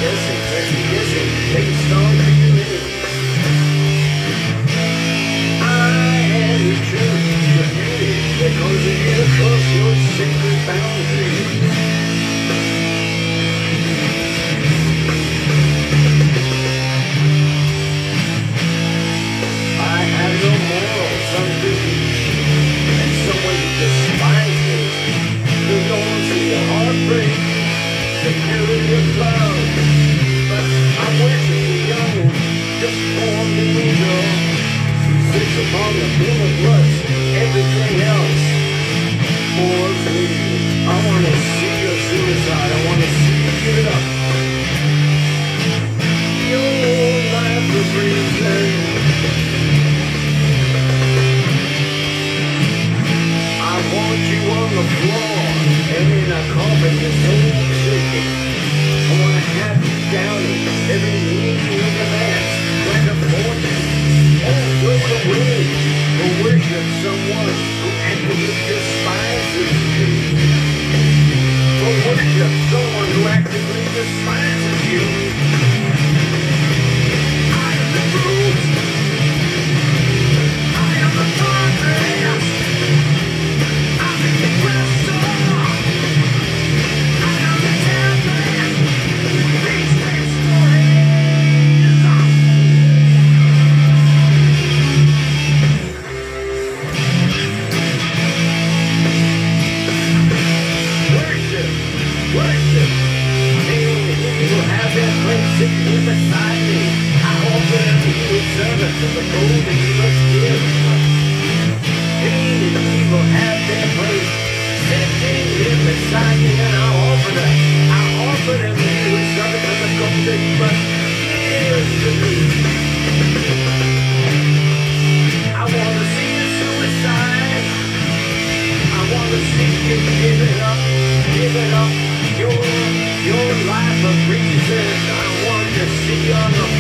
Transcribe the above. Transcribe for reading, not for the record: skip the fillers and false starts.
second guessing, based on feelings. I am the truth, the beauty that goes in across your sacred boundaries. I have no morals, I'm busy, and someone despises the noise of your heartbreak, the purity of love. But I wish it were young, just born an angel, who sits upon the beam of lust, everything else bores me. I want to see your suicide, I want to see you give it up. Your life of reason. I want you on the floor, and in a coffin your soul shaking. I want to have you doubting every meaning of the mass, like a fortune. Oh, throw it away, or worship someone who actively despises you. Or worship someone who actively despises you. I am the truth. I am the progress. I'm the aggressor. I am the champion. These big stories. Worship, worship. They will have their place sitting beside me. I offer them to you as servants of the gold that you must give. Pain and evil have their place sitting here beside me, and I offer them to you as servants of the gold that you must give to me. I want to see you suicide. I want to see you give it up your life of reason. I want to see you on the